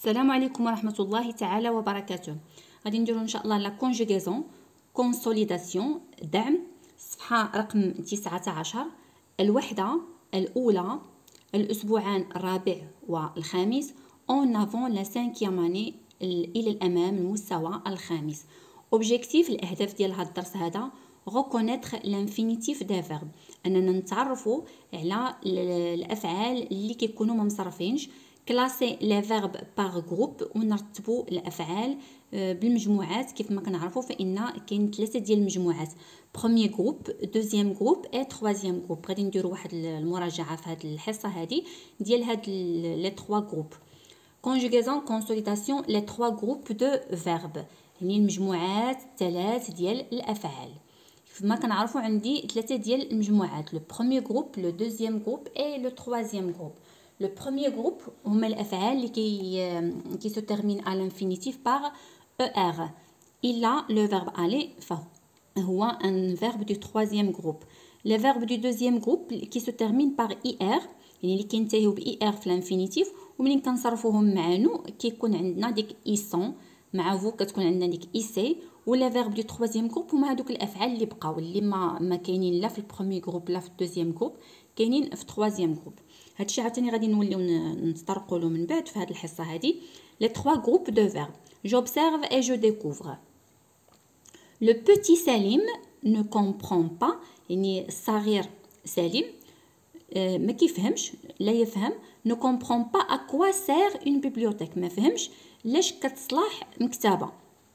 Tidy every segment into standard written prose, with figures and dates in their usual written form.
السلام عليكم ورحمة الله تعالى وبركاته. غادي نديرو ان شاء الله لا كونجوغيزون كونسوليداسيون دعم صفحة رقم 19. الوحدة الأولى الأسبوعان الرابع والخامس اون افون لا 5e اني إلى الأمام المستوى الخامس. اوبجيكتيف الأهداف ديال هذا الدرس هذا reconnaître l'infinitif des verbes، اننا نتعرفوا على الافعال اللي كيكونوا ما مصرفينش، كلاسي لي فيرب باغ جروب ونرتبوا الافعال بالمجموعات. كيف ما كنعرفوا فان كاين 3 ديال المجموعات، بروميير جروب، دوزيام جروب اي تروازيام جروب. غادي نديروا واحد المراجعه في هذه الحصه هذه ديال هاد لي 3 جروب. كونجوغيزون كونسوليداسيون لي 3 جروب دو فيرب، يعني المجموعات 3 ديال الافعال. كما كنعرفوا عندي 3 ديال المجموعات، لو بروميير جروب، لو دوزيام جروب اي لو تروازيام جروب. لو بروميير جروب هما الافعال اللي كي سو تيرمين على الانفينيتيف باغ er. الا لو فيرب aller فهو ان فيرب دو تروازيام جروب. لي فيرب دو دوزيام جروب كي سو تيرمين باغ er، يعني اللي كينتهيو ب er في الانفينيتيف، ومنين كنصرفوهم مع نو كيكون عندنا ديك ils مع فو كتكون عندنا ديك ايسي. ولا فيرب دو تروازيام جروب هما هذوك الافعال اللي بقاو، اللي ما كاينين لا في البروميير جروب لا في الدوزيام جروب، كاينين في التروازيام جروب. هادشي عاوتاني غادي نوليو نتطرقوا له من بعد في هذه الحصه هذه. لي 3 جروب دو فيرب j'observe et je découvre. Le petit Salim ne comprend pas، يعني الصغير سليم ما كيفهمش، لا يفهم. ne comprend pas à quoi sert une bibliothèque، ما فهمش لاش كتصلح مكتبه.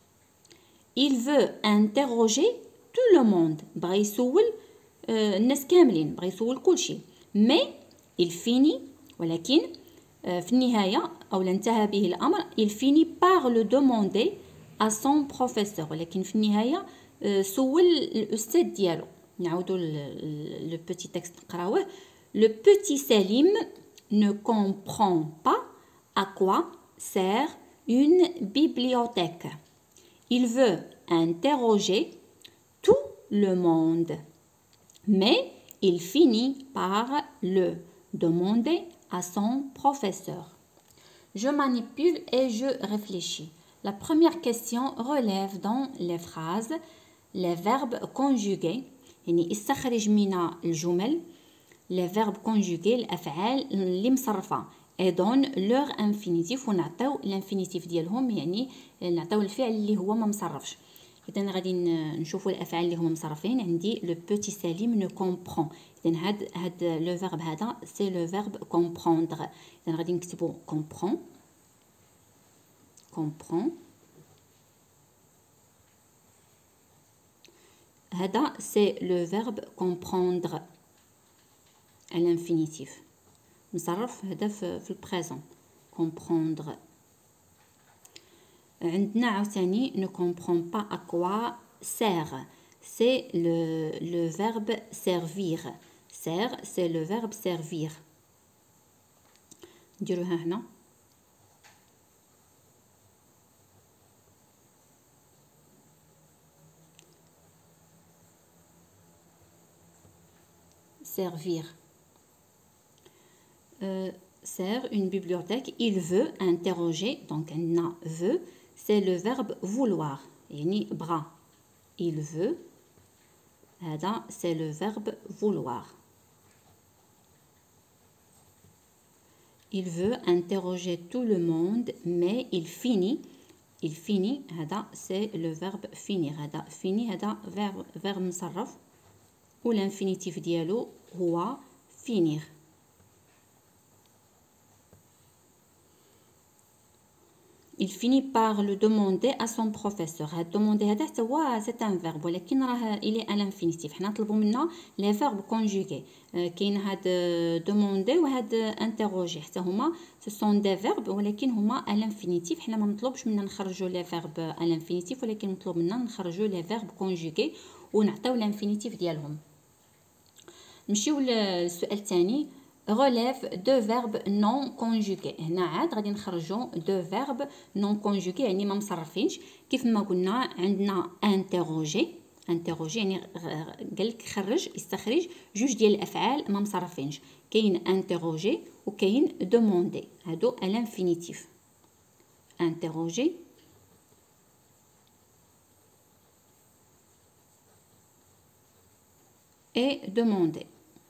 il veut interroger tout le monde، بغى يسول الناس كاملين، بغى يسول كلشي. mais il finit، ولكن في النهاية أو انتهى به الأمر، il finit par le demander à son professeur، ولكن في النهاية سول الأستاذ ديالو. نعاودو لو بيتي تكست نقراوه. le petit Salim ne comprend pas à quoi sert une bibliothèque. Il veut interroger tout le monde, mais il finit par le demander à son professeur. Je manipule et je réfléchis. La première question relève dans les phrases les verbes conjugués، يعني استخرج من الجمل les verbes conjugués الأفعال اللي مصرفة، et donne leur infinitif، ونعطيو الانفينيتيف ديالهم، يعني نعطيو الفعل اللي هو ما مصرفش. إذن غادي نشوفوا الأفعال اللي هما مصرفين. عندي لو بوتي سليم نو كومبرون، إذن هاد لو فيرب هذا سي لو فيرب كومبروندغ. إذن غادي نكتبو كومبرون هذا سي لو فيرب كومبروندغ à l'infinitif، مصرف هذا في البريزون كومبروندغ. عندنا عاوتاني ne comprend pas à quoi sert، c'est le verbe servir. sert c'est le verbe servir. نديروها هنا. servir. Sert une bibliothèque. Il veut interroger، donc عندنا veut c'est le verbe vouloir، يعني بغا. il veut هذا c'est le verbe vouloir. il veut interroger tout le monde mais il finit هذا c'est le verbe finir. هذا finir هذا verbe مصرف والانفينيتيف ديالو هو finir. il finit par le demander à son professeur. هاد demander هذا حتى هو c'est un verbe، ولكن راه il est à l'infinitif. حنا نطلبوا منا les verbes conjugués. كاين هاد demander وهاد interroger، حتى هما ce sont des verbes ولكن هما à l'infinitif. حنا ما مطلوبش منا نخرجوا les verbes à l'infinitif، ولكن مطلوب منا نخرجوا les verbes conjugués ونعطيو الانفينيتيف ديالهم. نمشيو للسؤال الثاني. relève deux verbes non conjugués. هنا عاد غادي نخرجوا deux verbes non conjugués، يعني ما مصرفينش. كيف ما قلنا عندنا interroger يعني قالك خرج استخرج جوج ديال الافعال ما مصرفينش، كاين interroger وكاين demander، هادو à l'infinitif. interroger, et demander.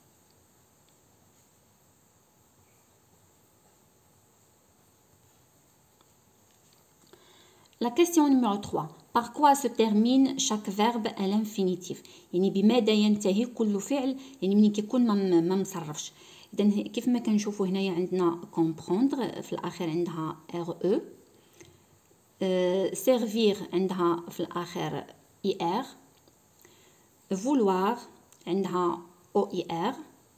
La question numéro 3. Par quoi se termine chaque verbe à l'infinitif؟ يعني بماذا ينتهي كل فعل يعني ملي كيكون ما مصرفش. اذا كيف ما كنشوفوا هنايا عندنا comprendre في الاخر عندها re، servir عندها في الاخر ir، vouloir عندها oir،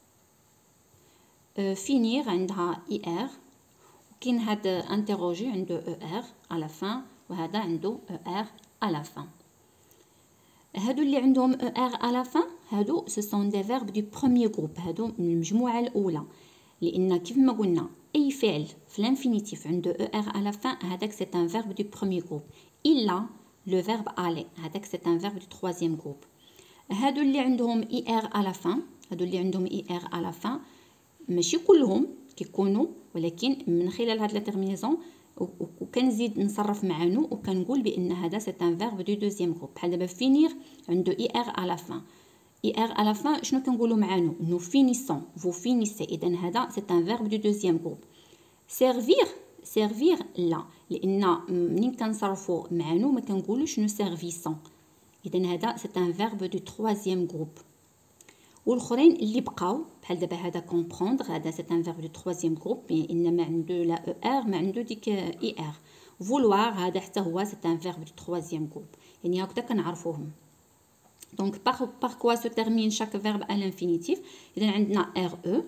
finir عندها ir، وكاين هاد interroger عنده er à la fin وهذا عنده er à la fin. هادو اللي عندهم er à la fin هادو ce sont des verbes du premier groupe، هادو من المجموعة الأولى، لأن كيف ما قلنا أي فعل في الانفينيتيف عنده er à la fin هذاك c'est un verbe du premier groupe، إلا le verbe aller هذاك c'est un verbe du troisième groupe. هادو اللي عندهم er à la fin، هادو اللي عندهم er à la fin ماشي كلهم كيكونوا، ولكن من خلال هاد لا تيرمينيزون وكنزيد نصرف مع نو وكنقول بان هذا سي ان فيرب دو دوزيام جروب. بحال دابا فينير عنده اي ار على فان، اي ار على فان شنو كنقولوا مع نو؟ نو فينيسون، فو فينيسي، اذا هذا سي ان فيرب دو دوزيام جروب. سيرفير، سيرفير لا، لان منين كنصرفوا مع نو ما كنقولوش نو سيرفيسون، اذا هذا سي ان فيرب دو تروازيام جروب. والاخرين اللي بقاو بحال دابا هذا كومبروندر هذا سي ان فيرب دو تروازيام جروب انما عنده لا او ار ما عنده ديك اي ار. فولوار هذا حتى هو سي ان فيرب دو تروازيام جروب، يعني هكذا كنعرفوهم. دونك par quoi se termine chaque verbe à l'infinitif؟ اذا عندنا re،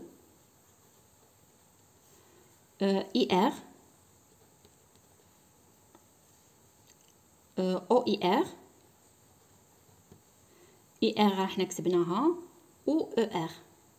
ir، oir، ir راح كتبناها و er.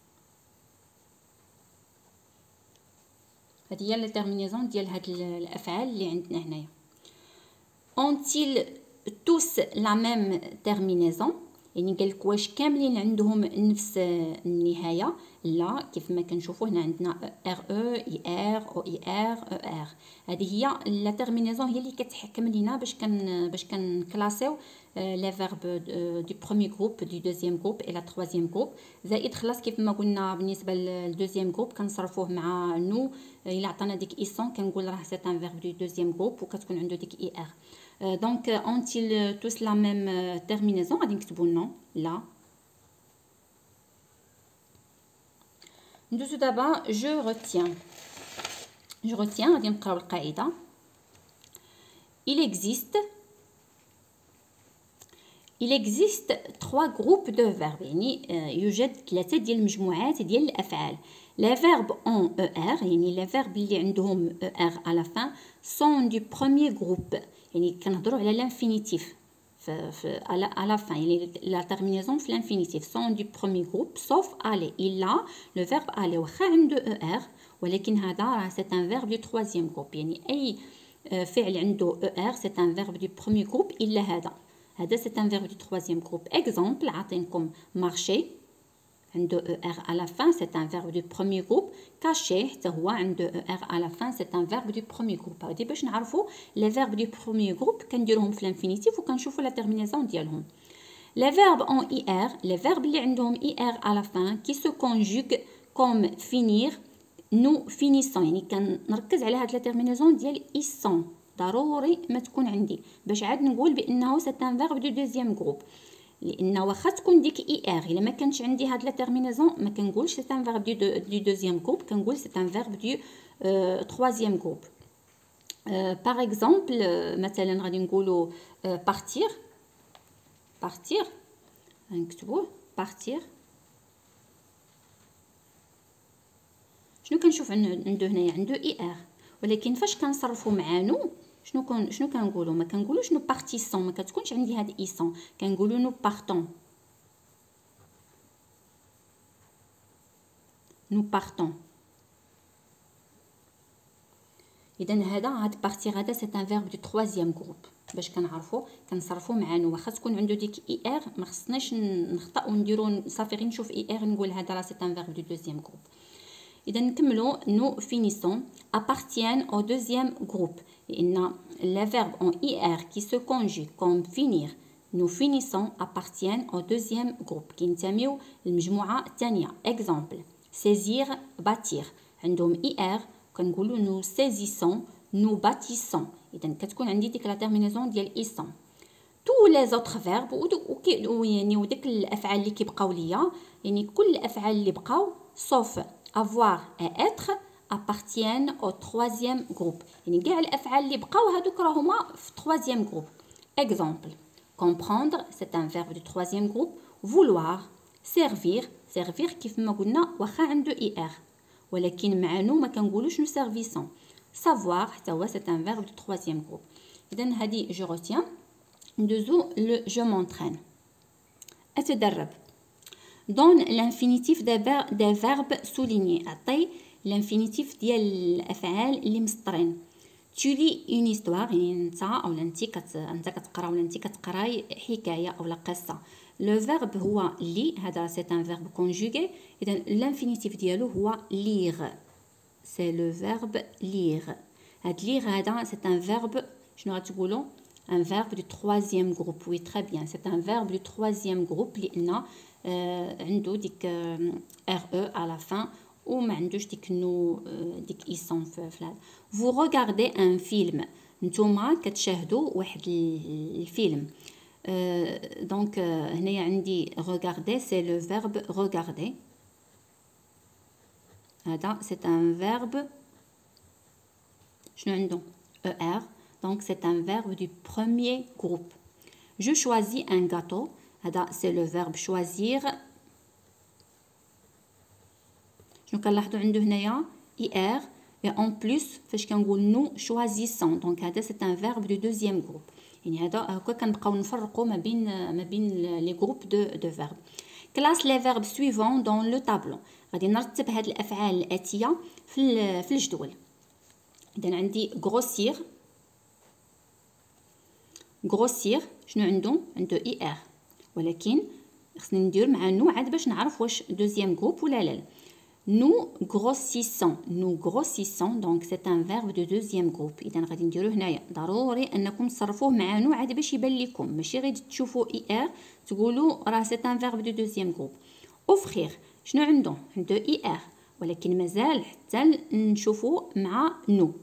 هذه هي لا تيرمينيزون ديال هاد الافعال اللي عندنا هنايا. ont-ils tous la même terminaison؟ يعني قال لك واش كاملين عندهم نفس النهايه؟ لا، كيف ما كنشوفوا هنا عندنا ار او اي ار او اي ار او ار. هذه هي لا تيرمينيزون هي اللي كتحكم لينا باش كنكلاسيو لي فيرب دو بروميير جروب دو دوزيام جروب اي لا تروازيام جروب. زائد خلاص كيف ما قلنا بالنسبه للدوزيام جروب كنصرفوه مع نو، الا عطانا ديك ايسون كنقول راه سي ان فيرب دو دوزيام جروب وكتكون عنده ديك اي ار. Donc, ont-ils tous la même terminaison؟ غادي نكتبوا non، لا. ندوزو دابا je retiens غادي نقراو القاعدة. il existe trois groupes de verbes، يعني يوجد 3 ديال المجموعات ديال الافعال. les verbes ont er، يعني les verbes اللي عندهم er à la fin sont du premier groupe، يعني كنهضروا على لانفينيتيف à la fin، يعني la terminaison في l'infinitif sont du premier groupe sauf aller، إلا le verbe aller واخا عنده er ولكن هذا راه c'est un verbe du troisième groupe، يعني أي فعل عنده er c'est un verbe du premier groupe إلا هذا c'est un verbe du troisième groupe. exemple عطينكم marcher عنده er à la fin c'est un verbe du premier groupe. cacher حتى هو عنده er à la fin c'est un verbe du premier groupe. هادي باش نعرفوا les verbes du premier groupe كنديروهم في الانفينيتيف وكنشوفوا لا تيرمينيزون ديالهم. les verbes ont ir، les verbes اللي عندهم ir à la fin qui se conjuguent comme finir، nous finissons، يعني كنركز على هاد لا تيرمينيزون ديال ils sont، ضروري ما تكون عندي باش عاد نقول بانه c'est un verbe du deuxième groupe، لان واخا تكون ديك اي ار الا ما كانش عندي هاد لا تيرمينيزون ما كنقولش سي ان فيرب دو دوزيام جروب، كنقول سي ان فيرب دو تروازيام جروب. باغ اكزومبل مثلا غادي نقولوا بارتير، بارتير نكتبوه بارتير. شنو كنشوف عنده هنايا؟ عنده اي ار، ولكن فاش كنصرفوا مع نو شنو كنقولوا؟ ما كنقولوش نو بارتيسون، ما كتكونش عندي هاد ايسون، كنقولوا نو بارطون، نو بارطون. اذا هاد بارتير هذا سي ان فيرب دو تروازيام جروب، باش كنعرفوا كنصرفوا مع نو واخا تكون عنده ديك اي ار ما خصناش نخطا ونديروا صافي غير نشوف اي ار نقول هذا راه سي ان فيرب دو دوزيام جروب. إذا نكملوا nous finissons appartiennent au deuxième groupe لأن les verbes en IR qui se conjuguent comme finir nous finissons appartiennent au deuxième groupe كينتميو للمجموعة الثانية. exemple saisir bâtir عندهم IR كنقولوا nous saisissons nous bâtissons. إذا كتكون عندي ديك لا terminaison ديال إيسون. tous les autres verbes يعني وديك الأفعال اللي كيبقاو ليا يعني كل الأفعال اللي بقاو sauf avoir et être appartiennent au troisième groupe. يعني كاع الأفعال اللي بقاو هادوك راهما في troisième groupe. exemple comprendre c'est un verbe du troisième groupe. vouloir servir servir كيف ما قلنا واخا عنده IR ولكن مع نو ما كنقولوش نو سيرفيسون. savoir حتى هو c'est un verbe du troisième groupe. إذا هذه je retiens. ندوزو le je m'entraîne. أتدرب donne l'infinitif des verbes soulignés. عطي l'infinitif ديال الأفعال اللي مسطرين. tu lis une histoire يعني انت اولا انت كتقرا ولا انت كتقراي حكايه اولا قصه. لو فيرب هو لي هذا سي ان فيرب كونجوغي. اذا الانفينيتيف ديالو هو ليغ سي لو فيرب ليغ. هاد ليغ هذا سي ان فيرب شنو غتقولوا un verbe du troisième groupe. oui très bien c'est un verbe du troisième groupe لان عنده ديك RE à la fin وما عندوش ديك نو ديك إيسون في هذا. vous regardez un film نتوما كتشاهدوا واحد الفيلم. دونك هنايا عندي regarder c'est le verbe regarder. هذا c'est un verbe شنو عنده ER donc c'est un verbe du premier groupe. je choisis un gâteau هذا c'est le verbe choisir. شنو كنلاحظوا عنده هنايا IR et en plus فاش كنقول nous choisissons donc هذا c'est un verbe du deuxième groupe. يعني هذا هكا كنبقاو نفرقوا ما بين لي جروب دو فيرب. classe les verbes suivants dans le tableau. غادي نرتب هاد الافعال الاتيه في الجدول. اذا عندي grossir شنو عنده IR ولكن خصني ندير مع نو عاد باش نعرف واش دوزيام جروب ولا لا. nous grossissons donc c'est un verbe de deuxième groupe. اذا غادي نديرو هنايا ضروري انكم تصرفوه مع نو عاد باش يبان لكم ماشي غير تشوفوا IR تقولوا راه c'est un verbe de deuxième groupe. offrir شنو عنده IR ولكن مازال حتى نشوفوا مع نو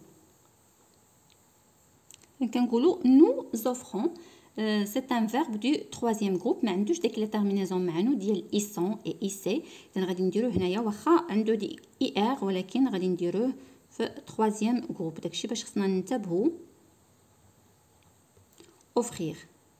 كنقولوا nous offrons. c'est un verbe du troisième groupe ما عندوش داك لا تيرمينيزون مع نو ديال إيسون اي إيسي. اذا غادي نديروه هنايا واخا عنده دي IR ولكن غادي نديروه في troisième groupe. داكشي باش خصنا ننتبهوا. offrir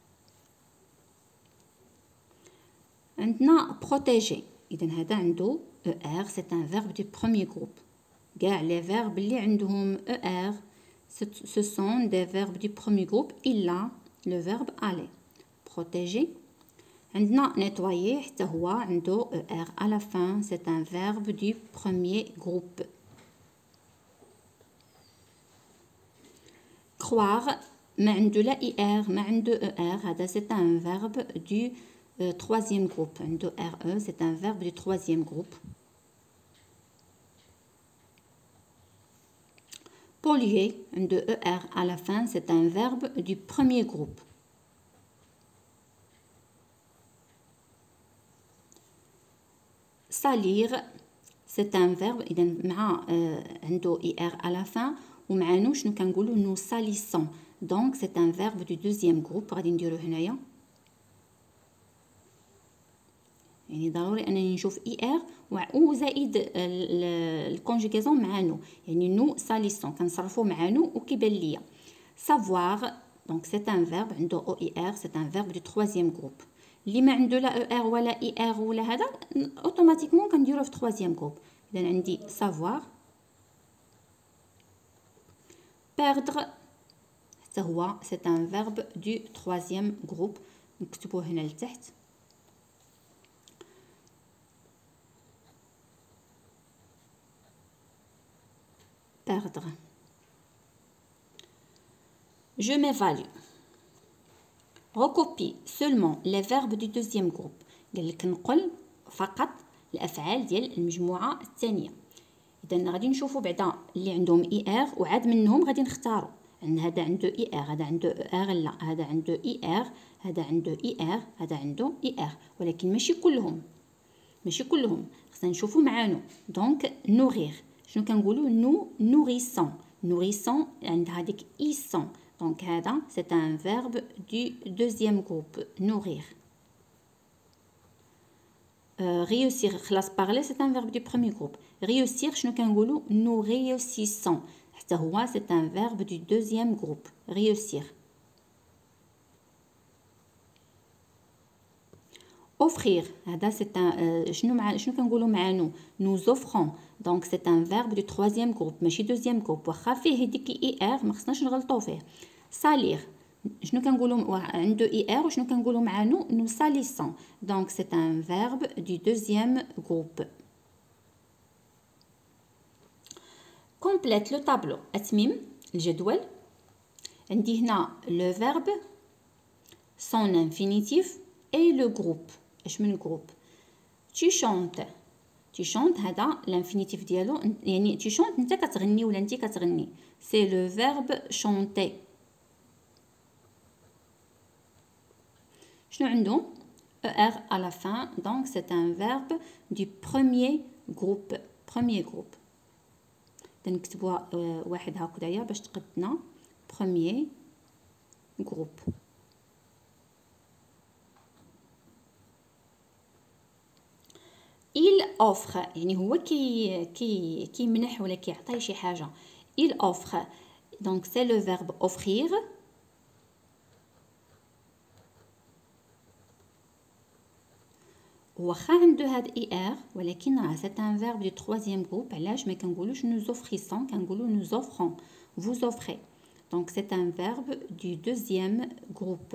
عندنا protéger. اذا هذا عنده ER c'est un verbe du premier groupe. كاع لي فيرب اللي عندهم ER ce sont des verbes du premier groupe إلا le verbe aller. protéger عندنا nettoyer حتى هو عنده ER à la fin c'est un verbe du premier groupe. croire ما عنده لا IR ما عنده ER هذا c'est un verbe du troisième groupe. عنده RE c'est un verbe du troisième groupe. polluer عنده ER à la fin c'est un verbe du premier groupe. salir c'est un verbe إذا مع عنده IR à la fin ومع نو شنو كنقولوا nous salissons donc c'est un verbe du deuxième groupe. غادي نديرو هنايا يعني ضروري انني نشوف IR وزائد الكونجوغاسيون مع نو يعني نو ساليسون كنصرفو مع نو وكيبان ليا. savoir donc c'est un verbe عنده OIR c'est un verbe du troisième groupe. اللي ما عنده لا ER ولا IR ولا هذا اوتوماتيكمون كنديروه في troisième groupe. اذا عندي savoir. perdre حتى هو c'est un verbe du troisième groupe. نكتبوه هنا لتحت. perdre. je m'évalue. recopie seulement les verbes du deuxième groupe. قال لك نقل فقط الافعال ديال المجموعه الثانيه. اذا غادي نشوفوا بعدا اللي عندهم اي ار وعاد منهم غادي نختاروا. ان هذا عنده اي ار، هذا عنده ار، لا هذا عنده اي ار، هذا عنده اي ار، هذا عنده اي ار، ولكن ماشي كلهم، ماشي كلهم. خصنا نشوفوا معانو. دونك نوغير، شنو كنقولوا؟ نوريسون. نوريسون عند هذيك ايسون. دونك هذا سي ان فيرب دو دوزيام جروب، نوغير. réussir خلاص parler c'est un verbe du premier groupe. réussir شنو كنقولوا؟ nous réussissons، حتى هو c'est un verbe du deuxième groupe. réussir. offrir هذا c'est un شنو كنقولوا مع nous offrons. donc c'est un verbe du troisième groupe ماشي deuxième groupe، واخا فيه ديك اي ار ما خصناش نغلطوا فيه. salir شنو كنقولوا عنده اي ار وشنو كنقولوا مع nous salissons. donc c'est un verbe du deuxième groupe. complète le tableau. اتمم الجدول. عندي هنا le verbe, son infinitif et le groupe. اش من groupe؟ tu chantes. tu chantes هذا l'infinitif ديالو، يعني tu chantes انت كتغني ولا انت كتغني. c'est le verbe chanter. شنو عنده؟ er à la fin. donc c'est un verbe du premier groupe. premier groupe. نكتبوها واحد هكذايا باش تقدنا. premier groupe. il offre يعني هو كيمنح ولا كيعطي شي حاجه. il offre. donc c'est le verbe offrir. واخا عنده هاد اي ار ولكن راه سي ان فيرب دو troisième groupe. علاش ما كنقولوش nous offrissons، كنقولوا nous offrons، vous offrez. donc c'est un verbe du deuxième groupe.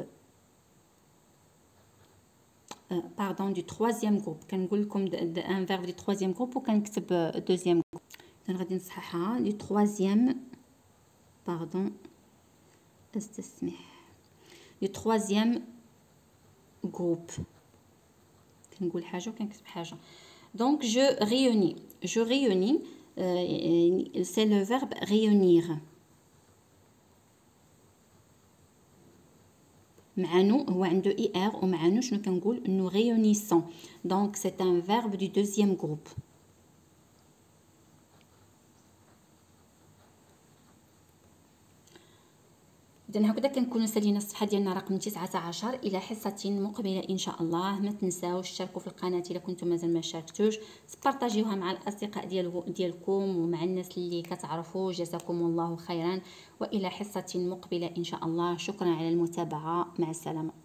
pardon du troisième groupe. كنقول لكم un verbe du troisième groupe وكنكتب deuxième groupe. غادي نصححها du troisième pardon استسمح du troisième groupe. كنقول حاجه وكنكتب حاجه. donc je réunis. je réunis c'est le verbe réunir. مع نو هو عنده اي ار ومع نو شنو كنقول؟ nous réunissons. donc c'est un verbe du deuxième groupe. إذن هكذا كنكونوا سالينا الصفحه ديالنا رقم 19. الى حصه مقبله ان شاء الله. ما تنساوش تشاركوا في القناه الا كنتم مازال ما شاركتوش، تبارطاجيوها مع الاصدقاء ديالكم ومع الناس اللي كتعرفوا. جزاكم الله خيرا والى حصه مقبله ان شاء الله. شكرا على المتابعه، مع السلامه.